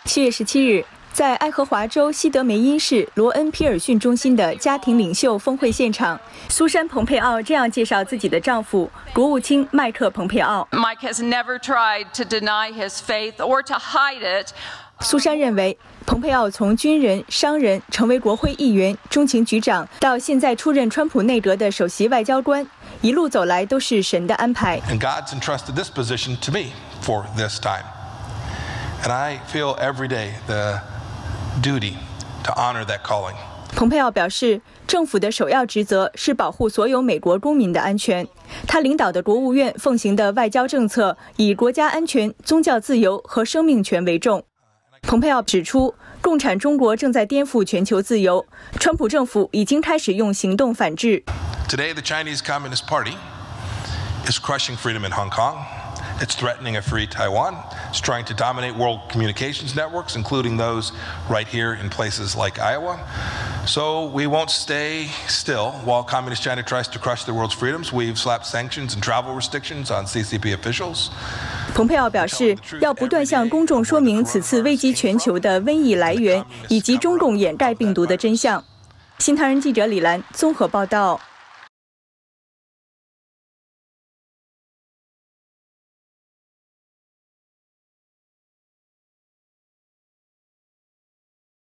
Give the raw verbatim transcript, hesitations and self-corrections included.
七月十七日，在爱荷华州西德梅因市罗恩皮尔逊中心的家庭领袖峰会现场，苏珊·蓬佩奥这样介绍自己的丈夫国务卿麦克·蓬佩奥。 Mike has never tried to deny his faith or to hide it. 苏珊认为，蓬佩奥从军人、商人成为国会议员、中情局长，到现在出任川普内阁的首席外交官，一路走来都是神的安排。 And God's entrusted this position to me for this time, and I feel every day the duty to honor that calling. 蓬佩奥表示，政府的首要职责是保护所有美国公民的安全。他领导的国务院奉行的外交政策以国家安全、宗教自由和生命权为重。蓬佩奥指出，共产中国正在颠覆全球自由，川普政府已经开始用行动反制。 Today, the Chinese Communist Party is crushing freedom in Hong Kong. It's threatening a free Taiwan. It's trying to dominate world communications networks, including those right here in places like Iowa. So we won't stay still while Communist China tries to crush the world's freedoms. We've slapped sanctions and travel restrictions on C C P officials. 蓬佩奥表示，要不断向公众说明此次危及全球的瘟疫来源以及中共掩盖病毒的真相。新唐人记者李兰综合报道。